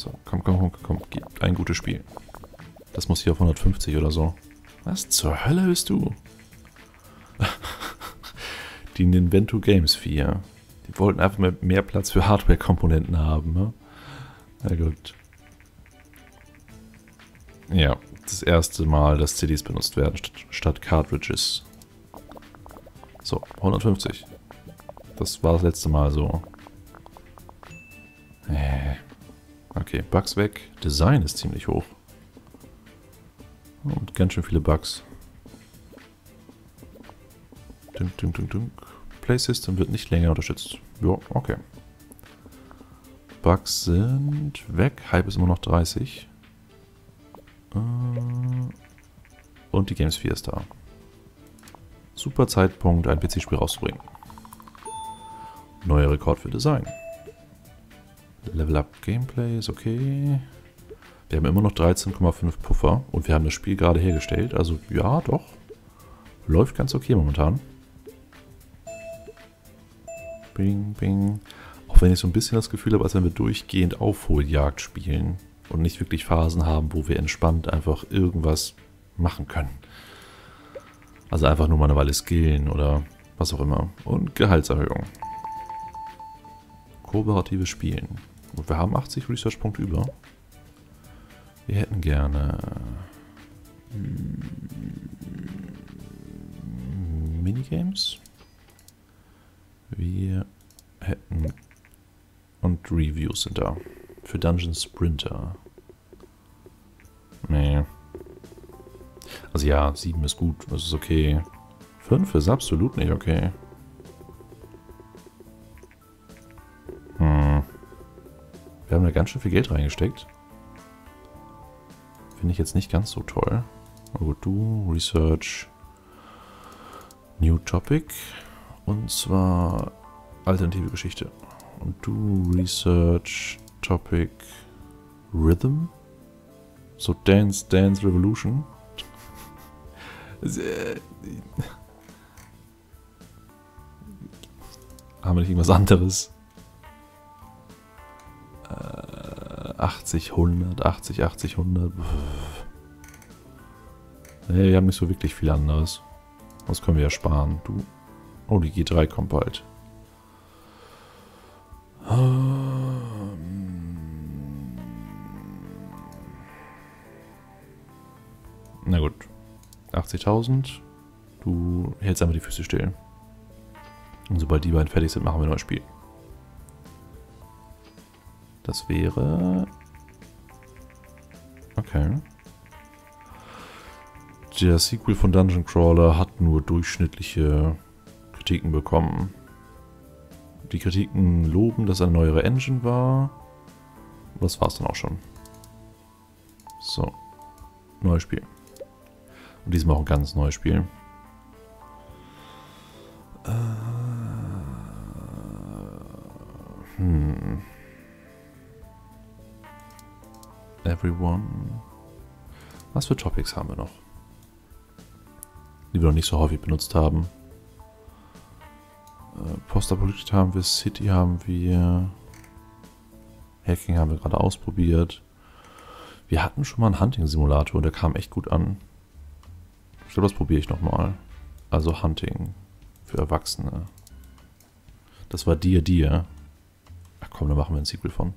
So, komm, gib ein gutes Spiel. Das muss hier auf 150 oder so. Was zur Hölle bist du? Die Ninvento Games 4. Die wollten einfach mehr Platz für Hardware-Komponenten haben, ne? Na gut. Ja, das erste Mal, dass CDs benutzt werden statt Cartridges. So, 150. Das war das letzte Mal so. Okay, Bugs weg. Design ist ziemlich hoch. Und ganz schön viele Bugs. Play System wird nicht länger unterstützt. Ja, okay. Bugs sind weg. Hype ist immer noch 30. Und die Games 4 ist da. Super Zeitpunkt, ein PC-Spiel rauszubringen. Neuer Rekord für Design. Level Up Gameplay ist okay. Wir haben immer noch 13,5 Puffer und wir haben das Spiel gerade hergestellt. Also ja, doch. Läuft ganz okay momentan. Bing, bing. Auch wenn ich so ein bisschen das Gefühl habe, als wenn wir durchgehend Aufholjagd spielen und nicht wirklich Phasen haben, wo wir entspannt einfach irgendwas machen können. Also einfach nur mal eine Weile skillen oder was auch immer. Und Gehaltserhöhung. Kooperatives Spielen. Und wir haben 80 Research-Punkte über. Wir hätten gerne Minigames. Wir hätten und Reviews sind da. Für Dungeon Sprinter. Nee. Also ja, 7 ist gut, das ist okay. 5 ist absolut nicht okay. Wir haben da ganz schön viel Geld reingesteckt. Finde ich jetzt nicht ganz so toll. Aber gut, du, Research, New Topic. Und zwar alternative Geschichte. Und du, Research, Topic, Rhythm. So Dance Revolution. Haben wir nicht irgendwas anderes? 80, 100, 80, 80, 100. Nee, wir haben nicht so wirklich viel anderes. Das können wir ja sparen. Du. Oh, die G3 kommt bald. Na gut. 80.000. Du hältst einfach die Füße still. Und sobald die beiden fertig sind, machen wir ein neues Spiel. Das wäre... Okay. Der Sequel von Dungeon Crawler hat nur durchschnittliche Kritiken bekommen. Die Kritiken loben, dass eine neuere Engine war. Das war's dann auch schon. So. Neues Spiel. Und diesmal auch ein ganz neues Spiel. Everyone. Was für Topics haben wir noch? Die wir noch nicht so häufig benutzt haben. Postapokalyptik haben wir, City haben wir. Hacking haben wir gerade ausprobiert. Wir hatten schon mal einen Hunting-Simulator, der kam echt gut an. Ich glaube, das probiere ich nochmal. Also Hunting für Erwachsene. Das war Dir. Ach komm, da machen wir ein Sequel von.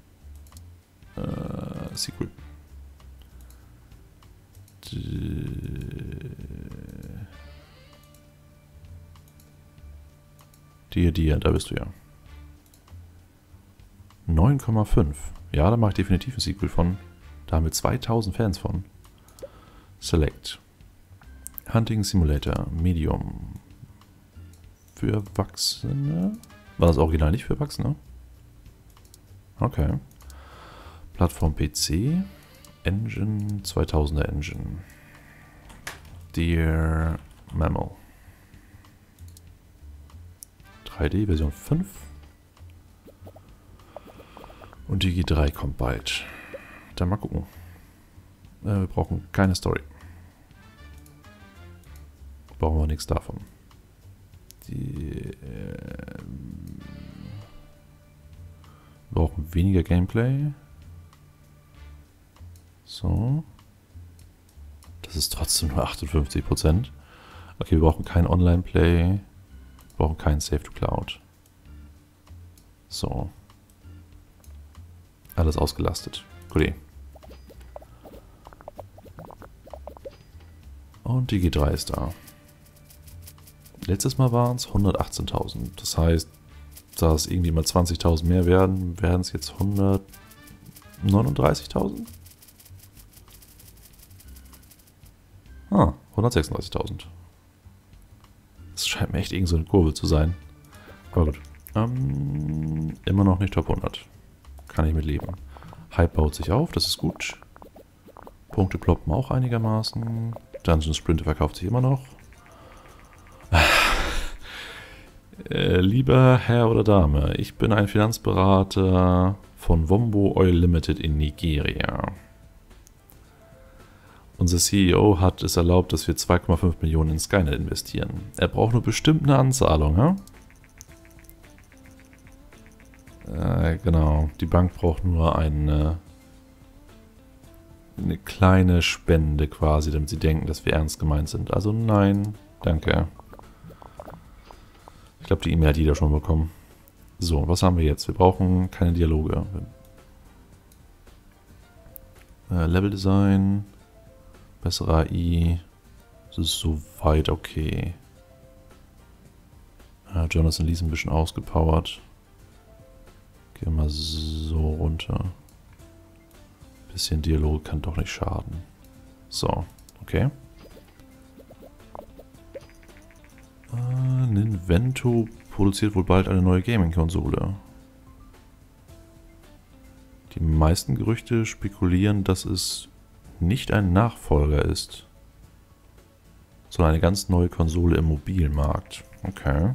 Sequel. Dir, da bist du ja. 9,5. Ja, da mache ich definitiv ein Sequel von. Da haben wir 2000 Fans von. Select. Hunting Simulator. Medium. Für Erwachsene. War das Original nicht für Erwachsene? Okay. Plattform PC. Engine. 2000er Engine. Dear Mammal. 3D Version 5. Und die G3 kommt bald. Dann mal gucken. Wir brauchen keine Story. Brauchen wir nichts davon. Die brauchen weniger Gameplay. So. Das ist trotzdem nur 58%. Okay, wir brauchen kein Online-Play. Wir brauchen kein Save-to-Cloud. So. Alles ausgelastet. Gut. Und die G3 ist da. Letztes Mal waren es 118.000. Das heißt, da es irgendwie mal 20.000 mehr werden, werden es jetzt 139.000? Ah, 136.000. Das scheint mir echt irgend so eine Kurve zu sein. Aber gut. Immer noch nicht Top 100. Kann ich mit leben. Hype baut sich auf, das ist gut. Punkte ploppen auch einigermaßen. Dungeon Sprinter verkauft sich immer noch. Lieber Herr oder Dame, ich bin ein Finanzberater von Wombo Oil Limited in Nigeria. Unser CEO hat es erlaubt, dass wir 2,5 Millionen in Skynet investieren. Er braucht nur bestimmt eine Anzahlung, ja? Genau, die Bank braucht nur eine kleine Spende quasi, damit sie denken, dass wir ernst gemeint sind. Also nein, danke. Ich glaube, die E-Mail hat jeder schon bekommen. So, was haben wir jetzt? Wir brauchen keine Dialoge. Level Design, bessere AI, das ist soweit okay. Jonathan Lee ist ein bisschen ausgepowert. Gehen wir mal so runter. Bisschen Dialog kann doch nicht schaden. So, okay. Ninvento produziert wohl bald eine neue Gaming-Konsole. Die meisten Gerüchte spekulieren, dass es nicht ein Nachfolger ist, sondern eine ganz neue Konsole im Mobilmarkt. Okay.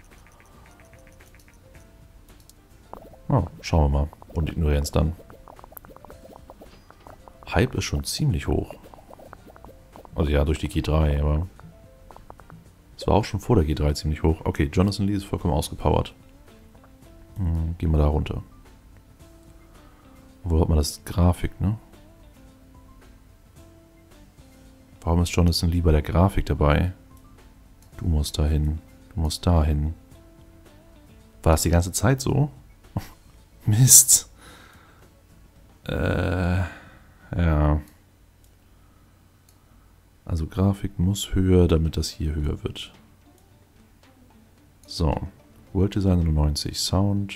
Oh, schauen wir mal. Und ignorieren es dann. Hype ist schon ziemlich hoch. Also ja, durch die G3, aber es war auch schon vor der G3 ziemlich hoch. Okay, Jonathan Lee ist vollkommen ausgepowert. Gehen wir da runter. Wo hat man das? Grafik, ne? Warum ist Jonathan Lee bei der Grafik dabei? Du musst dahin. Du musst dahin. War das die ganze Zeit so? Mist. Ja. Also Grafik muss höher, damit das hier höher wird. So. World Design 90. Sound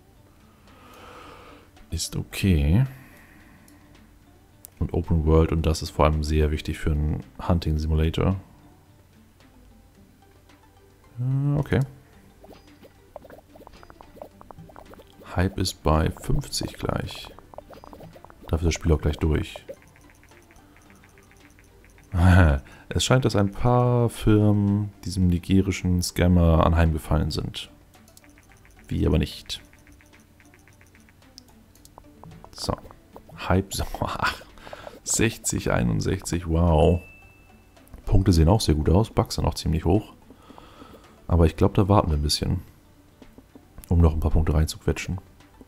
ist okay. Und Open World, und das ist vor allem sehr wichtig für einen Hunting Simulator. Okay. Hype ist bei 50 gleich. Dafür ist das Spiel auch gleich durch. Es scheint, dass ein paar Firmen diesem nigerischen Scammer anheimgefallen sind. Wie aber nicht. So. Hype. So. 60, 61. Wow. Punkte sehen auch sehr gut aus. Bugs sind auch ziemlich hoch. Aber ich glaube, da warten wir ein bisschen. Um noch ein paar Punkte reinzuquetschen.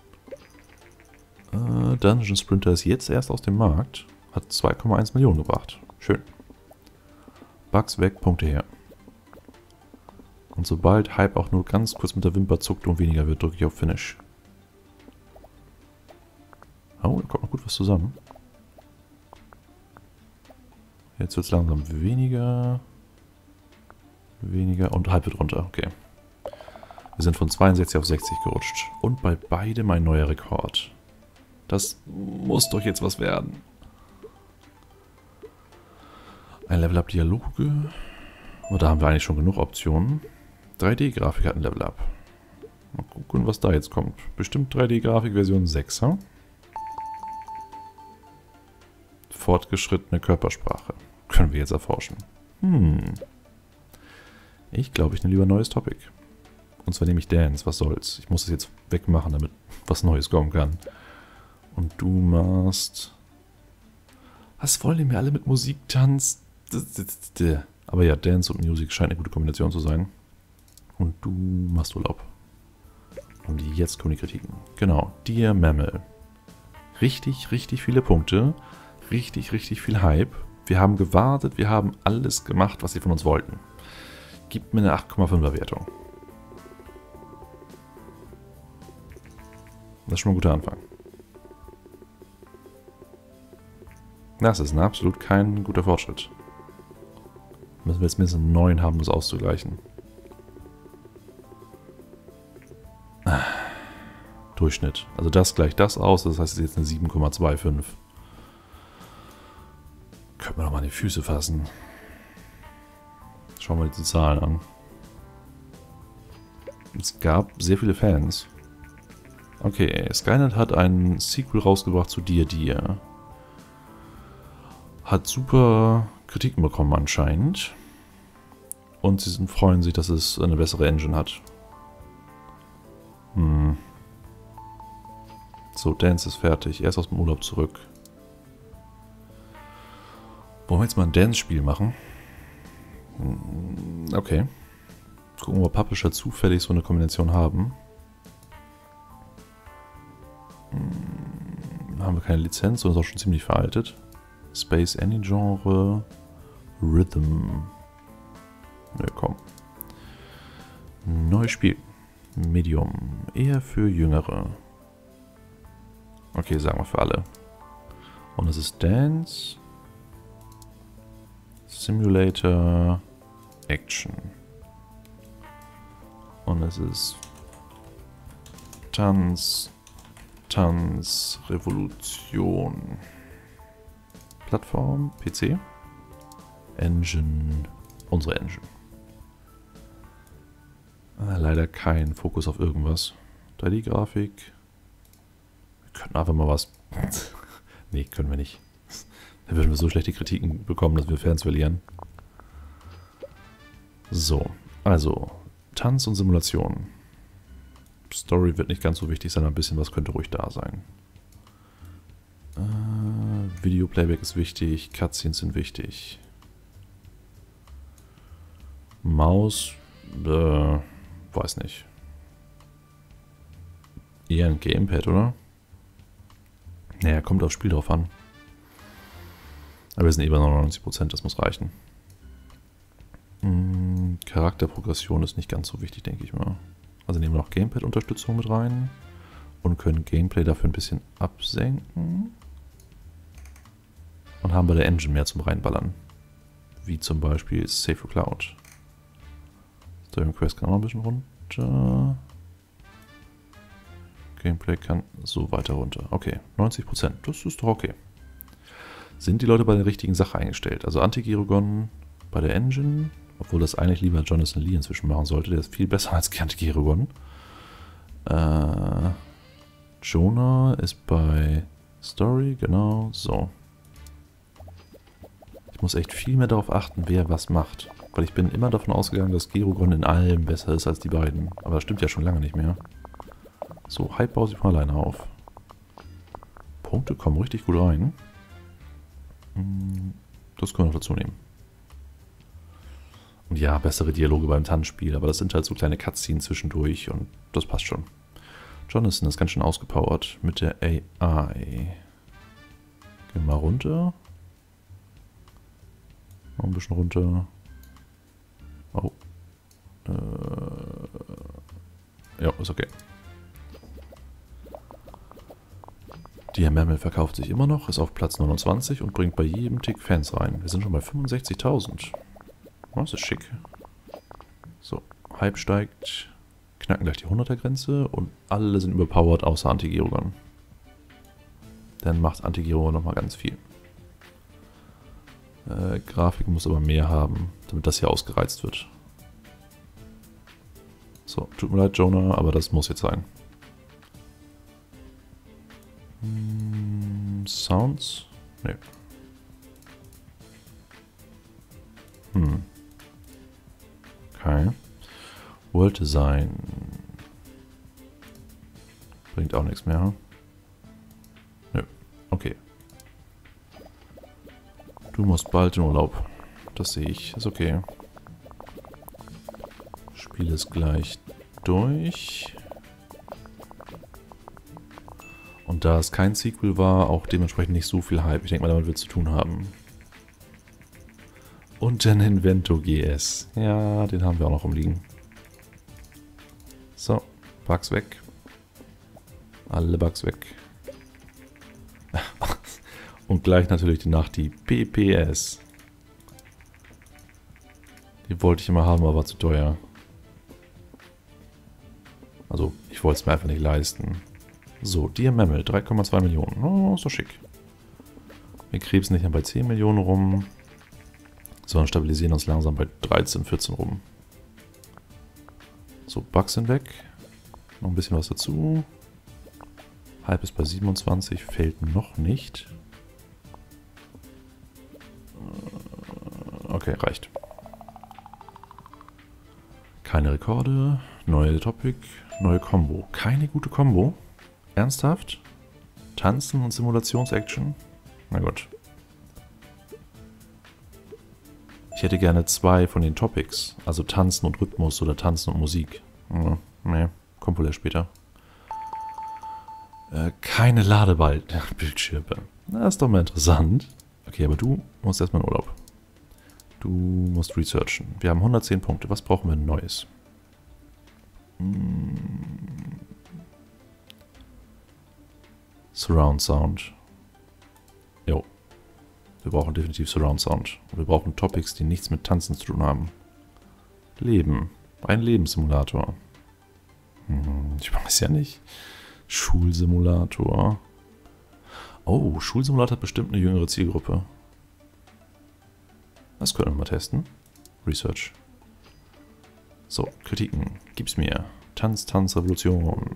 Dungeon Sprinter ist jetzt erst aus dem Markt. Hat 2,1 Millionen gebracht. Schön. Bugs weg, Punkte her. Und sobald Hype auch nur ganz kurz mit der Wimper zuckt und weniger wird, drücke ich auf Finish. Oh, da kommt noch gut was zusammen. Jetzt wird es langsam weniger. Weniger und Hype wird runter. Okay. Wir sind von 62 auf 60 gerutscht. Und bei beidem ein neuer Rekord. Das muss doch jetzt was werden. Ein Level-Up-Dialoge. Aber da haben wir eigentlich schon genug Optionen. 3D-Grafik hat ein Level-Up. Mal gucken, was da jetzt kommt. Bestimmt 3D-Grafik Version 6, hm? Fortgeschrittene Körpersprache. Können wir jetzt erforschen. Ich glaube, ich nehme lieber ein neues Topic. Und zwar nehme ich Dance. Was soll's? Ich muss es jetzt wegmachen, damit was Neues kommen kann. Und du machst... Was wollen die mir alle mit Musik tanzen? Aber ja, Dance und Musik scheint eine gute Kombination zu sein. Und du machst Urlaub. Und jetzt kommen die Kritiken. Genau. Dear Mammal. Richtig, richtig viele Punkte. richtig, richtig viel Hype. Wir haben gewartet, wir haben alles gemacht, was sie von uns wollten. Gibt mir eine 8,5er Wertung. Das ist schon mal ein guter Anfang. Das ist absolut kein guter Fortschritt. Müssen wir jetzt mindestens einen 9 haben, um das auszugleichen. Durchschnitt. Also das gleicht das aus, das heißt jetzt eine 7,25. Können wir doch mal die Füße fassen. Schauen wir uns die Zahlen an. Es gab sehr viele Fans. Okay, Skynet hat ein Sequel rausgebracht zu Dear. Hat super Kritiken bekommen anscheinend. Und sie freuen sich, dass es eine bessere Engine hat. So, Dance ist fertig. Er ist aus dem Urlaub zurück. Wollen wir jetzt mal ein Dance-Spiel machen? Okay. Gucken, ob Publisher zufällig so eine Kombination haben. Haben wir keine Lizenz und ist auch schon ziemlich veraltet. Space Any Genre. Rhythm. Nö, komm. Neues Spiel. Medium. Eher für Jüngere. Okay, sagen wir für alle. Und es ist Dance. Simulator. Action. Und es ist Tanz. Tanz. Revolution. Plattform. PC. Engine. Unsere Engine. Leider kein Fokus auf irgendwas. 3D-Grafik. Wir könnten einfach mal was... Nee, können wir nicht. Dann würden wir so schlechte Kritiken bekommen, dass wir Fans verlieren. So, also Tanz und Simulation. Story wird nicht ganz so wichtig sein, ein bisschen was könnte ruhig da sein. Video-Playback ist wichtig, Cutscenes sind wichtig. Maus, weiß nicht. Eher ein Gamepad, oder? Naja, kommt aufs Spiel drauf an. Aber wir sind eh bei 99%, das muss reichen. Charakterprogression ist nicht ganz so wichtig, denke ich mal. Also nehmen wir noch Gamepad-Unterstützung mit rein und können Gameplay dafür ein bisschen absenken. Und haben bei der Engine mehr zum Reinballern. Wie zum Beispiel Save for Cloud. Steering Quest kann auch noch ein bisschen runter. Gameplay kann so weiter runter. Okay, 90%. Das ist doch okay. Sind die Leute bei der richtigen Sache eingestellt? Also Anti-Giragon bei der Engine, obwohl das eigentlich lieber Jonathan Lee inzwischen machen sollte. Der ist viel besser als Anti-Giragon. Jonah ist bei Story, genau, so. Ich muss echt viel mehr darauf achten, wer was macht. Weil ich bin immer davon ausgegangen, dass Giragon in allem besser ist als die beiden. Aber das stimmt ja schon lange nicht mehr. So, Hype baue ich mal alleine auf. Punkte kommen richtig gut rein. Das können wir noch dazu nehmen. Und ja, bessere Dialoge beim Tanzspiel, aber das sind halt so kleine Cutscenes zwischendurch und das passt schon. Jonathan ist ganz schön ausgepowert mit der AI. Gehen wir mal runter. Noch ein bisschen runter. Oh. Ja, ist okay. Die Memmel verkauft sich immer noch, ist auf Platz 29 und bringt bei jedem Tick Fans rein. Wir sind schon bei 65.000. Oh, das ist schick. So, Hype steigt, knacken gleich die 100er-Grenze und alle sind überpowered außer Anti-Giragon. Dann macht Anti-Giragon nochmal ganz viel. Grafik muss aber mehr haben, damit das hier ausgereizt wird. So, tut mir leid, Jonah, aber das muss jetzt sein. Sounds? Nee. Okay. World Design. Bringt auch nichts mehr. Nö. Okay. Du musst bald in Urlaub. Das sehe ich. Ist okay. Spiel ist gleich durch. Und da es kein Sequel war, auch dementsprechend nicht so viel Hype. Ich denke mal, damit wird es zu tun haben. Und den Invento GS. Ja, den haben wir auch noch rumliegen. So, Bugs weg. Alle Bugs weg. Und gleich natürlich die PPS. Die wollte ich immer haben, aber war zu teuer. Also, ich wollte es mir einfach nicht leisten. So, Dear Mammal, 3,2 Millionen. Oh, ist doch schick. Wir krebsen nicht mehr bei 10 Millionen rum, sondern stabilisieren uns langsam bei 13, 14 rum. So, Bugs sind weg. Noch ein bisschen was dazu. Hype ist bei 27, fällt noch nicht. Okay, reicht. Keine Rekorde, neue Topic, neue Combo. Keine gute Combo. Ernsthaft? Tanzen und Simulations-Action? Na gut. Ich hätte gerne 2 von den Topics. Also Tanzen und Rhythmus oder Tanzen und Musik. Nee, kommt wohl erst später. Keine Ladebildschirme. Das ist doch mal interessant. Okay, aber du musst erstmal in Urlaub. Du musst researchen. Wir haben 110 Punkte. Was brauchen wir Neues? Surround Sound. Jo. Wir brauchen definitiv Surround Sound. Und wir brauchen Topics, die nichts mit Tanzen zu tun haben. Leben. Ein Lebenssimulator. Ich weiß ja nicht. Schulsimulator. Oh, Schulsimulator hat bestimmt eine jüngere Zielgruppe. Das können wir mal testen. Research. So, Kritiken. Gib's mir. Tanz, Revolution.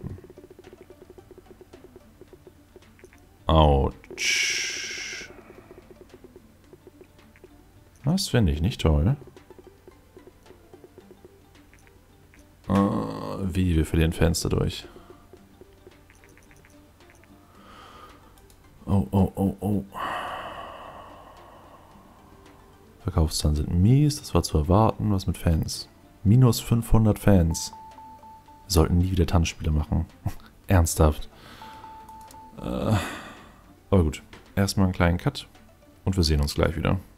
Autsch. Das finde ich nicht toll. Wie, wir verlieren Fans dadurch. Oh. Verkaufszahlen sind mies, das war zu erwarten. Was mit Fans? Minus 500 Fans. Wir sollten nie wieder Tanzspiele machen. Ernsthaft. Aber gut, erstmal einen kleinen Cut und wir sehen uns gleich wieder.